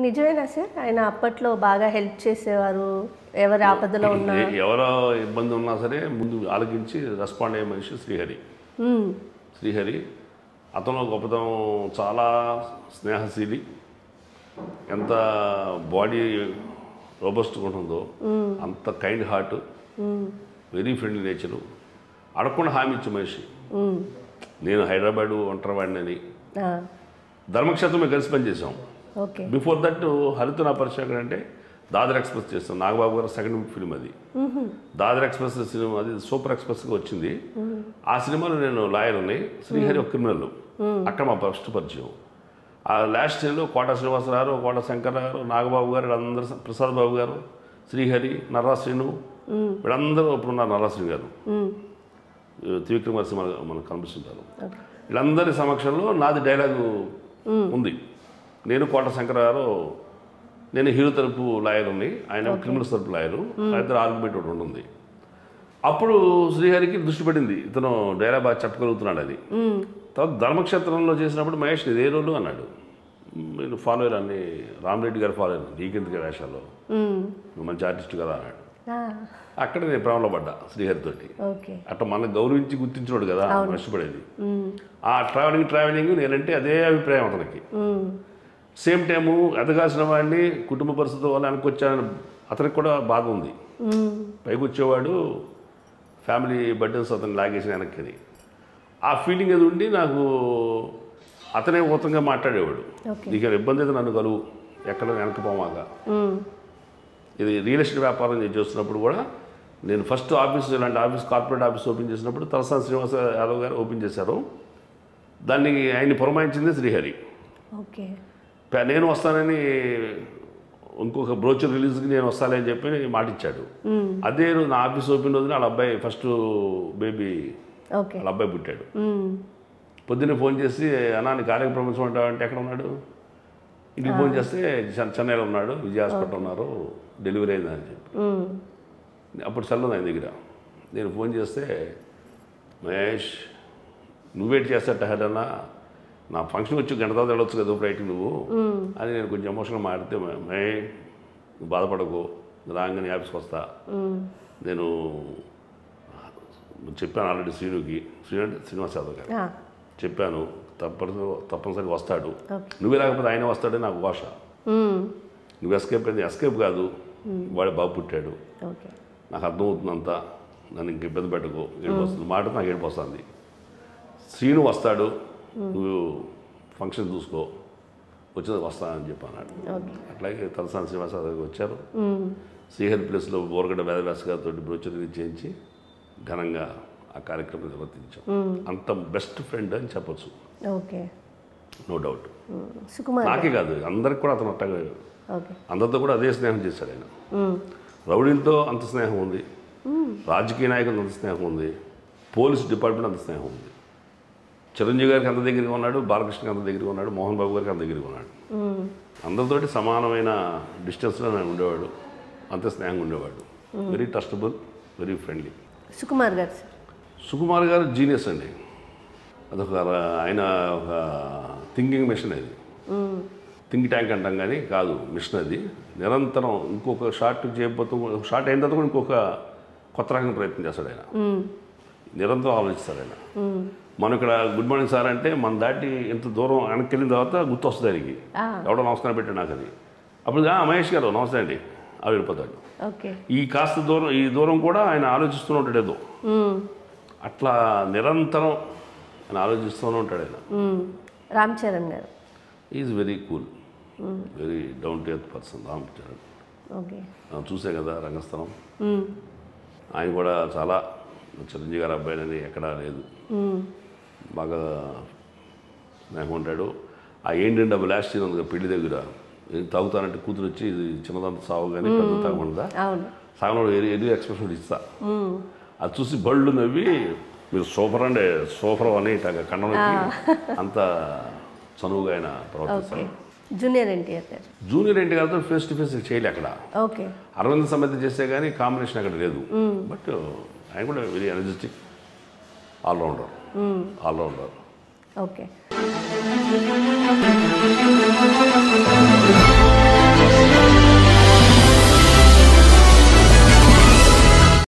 నిజమేనా సార్? ఆయన అప్పట్లో బాగా హెల్ప్ చేసేవారు, ఎవరి ఆపదలో ఉన్నా ఎవరో ఇబ్బంది ఉన్నా సరే ముందు ఆలోచించి రెస్పాండ్ అయ్యే మనిషి శ్రీహరి. శ్రీహరి అతను గొప్పతనం చాలా స్నేహశీలి, ఎంత బాడీ రోబస్ట్గా ఉంటుందో అంత kind heart, very friendly nature, అడగకుండా హామీ ఇచ్చే మనిషి. నేను హైదరాబాదు ఒంటరివాడిని ధర్మక్షేత్రం కలిసి పనిచేసాం. బిఫోర్ దట్ హరితో నా పరిచయం అంటే దాదర్ ఎక్స్ప్రెస్ చేస్తాం. నాగబాబు గారు సెకండ్ ఫిల్మ్ అది. దాదర్ ఎక్స్ప్రెస్ సినిమా అది సూపర్ ఎక్స్ప్రెస్గా వచ్చింది. ఆ సినిమాలో నేను లాయర్ని, శ్రీహరి ఒక క్రిమినల్. అక్కడ మా ఫస్ట్ పరిచయం. ఆ లాస్ట్ టైంలో కోట శ్రీనివాసరావు, కోట శంకర్రావు, నాగబాబు గారు, వీళ్ళందరూ, ప్రసాద్ బాబు గారు, శ్రీహరి, నర్రాశ్రీను, వీళ్ళందరూ ఇప్పుడున్నారు. నర్రాశ్రీ గారు త్రివిక్రమ సినిమా మనకు కనిపిస్తుంటారు. వీళ్ళందరి సమక్షంలో నాది డైలాగు ఉంది. నేను కోట శంకర్రావు, నేను హీరో తరపు లాయర్ని, ఆయన క్రిమినల్స్ తరపు లాయరు. ఇద్దరు ఆర్గ్యుమెంట్ ఒకటి ఉంటుంది. అప్పుడు శ్రీహరికి దృష్టి పడింది, ఇతను డైలాగ్ బాగా చెప్పగలుగుతున్నాడు అది. తర్వాత ధర్మక్షేత్రంలో చేసినప్పుడు మహేష్ ఇదే రోలు అన్నాడు. నేను ఫాలోయర్ అన్ని రామరెడ్డి గారు ఫాలోయర్, నీకెందుకు వేషాల్లో, నువ్వు మంచి ఆర్టిస్ట్ కదా అన్నాడు. అక్కడ నేను ప్రేమలో పడ్డా శ్రీహరితోటి. అట్లా మనకు గౌరవించి గుర్తించినాడు కదా ఇష్టపడేది. ఆ ట్రావెలింగ్ నేనంటే అదే అభిప్రాయం అతనికి. సేమ్ టైము ఎదగాల్సిన వాడిని కుటుంబ పరిస్థితుల వల్ల వెనకొచ్చానని అతనికి కూడా బాధ ఉంది. పైకి వచ్చేవాడు ఫ్యామిలీ బర్డెన్స్ అతను లాగేసిన వెనక్కి. ఆ ఫీలింగ్ అది ఉండి నాకు అతనే ఊతంగా మాట్లాడేవాడు. నీకు ఇబ్బంది అయితే నన్ను కలువు, ఎక్కడ వెనకపోమాక. ఇది రియల్ ఎస్టేట్ వ్యాపారం చేస్తున్నప్పుడు కూడా నేను ఫస్ట్ ఆఫీస్, ఇలాంటి ఆఫీస్, కార్పొరేట్ ఆఫీస్ ఓపెన్ చేసినప్పుడు తలసాని శ్రీనివాస యాదవ్ గారు ఓపెన్ చేశారు. దాన్ని ఆయన్ని పురమాయించింది శ్రీహరి. నేను వస్తానని ఇంకొక బ్రోచర్ రిలీజ్కి నేను వస్తానని చెప్పి మాట ఇచ్చాడు. అదే రోజు నా ఆఫీస్ ఓపెన్ రోజున వాళ్ళ అబ్బాయి ఫస్ట్ బేబీ వాళ్ళ అబ్బాయి పుట్టాడు. పొద్దున్నే ఫోన్ చేసి, అన్నా నీ కార్యక్రమ ప్రపంచం అంటావంటే ఎక్కడ ఉన్నాడు, ఇంటికి ఫోన్ చేస్తే చెన్నైలో ఉన్నాడు, విజయ హాస్పిటల్ ఉన్నారు, డెలివరీ అయిందని చెప్పి. అప్పుడు సెల్ ఉంది ఆయన దగ్గర. నేను ఫోన్ చేస్తే, మహేష్ నువ్వు వెయిట్ చేస్తాట హెడన్నా, నా ఫంక్షన్ వచ్చి గంట తర్వాత వెళ్ళొచ్చు కదా ఫ్లైట్కి నువ్వు అని నేను కొంచెం ఎమోషనల్గా మాట్లాడితే, నువ్వు బాధపడకు, రాగానే ఆఫీస్కి వస్తా, నేను చెప్పాను ఆల్రెడీ శ్రీనుకి, శ్రీనివాస్ యాదవ్ గారు చెప్పాను, తప్పనిసరిగా వస్తాడు, నువ్వే లేకపోతే ఆయన వస్తాడని నాకు భాష. నువ్వు ఎస్కేప్ అయింది, ఎస్కేప్ కాదు, వాడే బాబు పుట్టాడు, నాకు అర్థమవుతుందంతా, నన్ను ఇంక ఇబ్బంది పెట్టకు, ఏడుపు వస్తుంది మాట, నాకు ఏడుపు వస్తుంది. శ్రీను వస్తాడు, నువ్వు ఫంక్షన్ చూసుకో, వచ్చేది వస్తానని చెప్పి అన్నాడు. అట్లాగే తలసాని శ్రీనివాస వచ్చారు. శ్రీహరి ప్లేస్లో బోరగడ్డ వేదవ్యాస గారితో బ్రోచర్ చేయించి ఘనంగా ఆ కార్యక్రమం నిర్వర్తించాం. అంత బెస్ట్ ఫ్రెండ్ అని చెప్పచ్చు, నో డౌట్. నాకే కాదు, అందరికి కూడా అతను అట్టగా, అందరితో కూడా అదే స్నేహం చేశాడు ఆయన. రౌడీలతో అంత స్నేహం ఉంది, రాజకీయ నాయకులతో అంత స్నేహం ఉంది, పోలీస్ డిపార్ట్మెంట్ అంత స్నేహం ఉంది. చిరంజీవి గారికి అంత దగ్గరగా ఉన్నాడు, బాలకృష్ణకి అంత దగ్గరగా ఉన్నాడు, మోహన్ బాబు గారికి అంత దగ్గరగా ఉన్నాడు. అందరితోటి సమానమైన డిస్టెన్స్లో నేను ఉండేవాడు, అంత స్నేహంగా ఉండేవాడు. Very trustable, very friendly. Sukumar garu genius అండి. అదొక ఆయన ఒక థింకింగ్ మిషన్. అది థింక్ ట్యాంక్ అంటాం కానీ కాదు, మిషన్ అది. నిరంతరం ఇంకొక షార్ట్ చేయబోతూ, షార్ట్ అయిన తర్వాత కూడా ఇంకొక కొత్త రకంగా ప్రయత్నం చేస్తాడు ఆయన. నిరంతరం ఆలోచిస్తాడు ఆయన. మనం ఇక్కడ గుడ్ మార్నింగ్ సార్ అంటే మన దాటి ఎంత దూరం వెనక్కి వెళ్ళిన తర్వాత గుర్తు వస్తుంది ఆయనకి, ఎవడో నమస్కారం పెట్టాడు నాకు అది. అప్పుడు మహేష్ గారు నమస్తే అండి అవి వెళ్ళిపోతాడు. ఈ కాస్త దూరం, ఈ దూరం కూడా ఆయన ఆలోచిస్తూనే ఉంటాడు ఏదో అట్లా, నిరంతరం ఆయన ఆలోచిస్తూనే ఉంటాడు ఆయన. Ram Charan garu is very cool, very down to earth person Ram Charan. చూసే కదా రంగస్థలం, ఆయన కూడా చాలా చిరంజీవి గారు అబ్బాయినని ఎక్కడా లేదు, బాగా స్నేహం ఉంటాడు. ఆ ఏంటంటే డబ్బు లాస్ట్ సీన్ ఉంది పెళ్లి దగ్గర, తాగుతానంటే కూతురు వచ్చి ఇది చిన్నదంతా సాగు కానీ పెద్ద తాగకుండా సాగనోడు ఎదురు ఎక్స్ప్రెషన్ ఇస్తా, అది చూసి బళ్ళు నవ్వి మీరు సూపర్ అండి సూపర్ అని కన్నడకి అంత చనువుగా ఆయన ప్రవర్తిస్తారు. జూనియర్ ఎన్టీఆర్తో ఫేస్ టు ఫేస్ చేయలే అక్కడ. అరవింద్ సమేత చేస్తే కానీ కాంబినేషన్ అక్కడ లేదు. బట్ ఆయన కూడా వెరీ ఎనర్జెటిక్, ఆల్రౌండర్. ఓకే.